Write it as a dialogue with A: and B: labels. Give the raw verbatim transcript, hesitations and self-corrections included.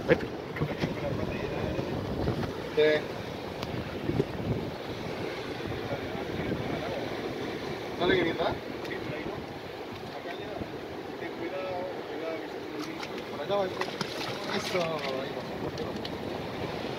A: Vete.
B: Sí. ¿No le grita? Ten cuidado, cuidado que se por acá va el coche. Eso, ahí va.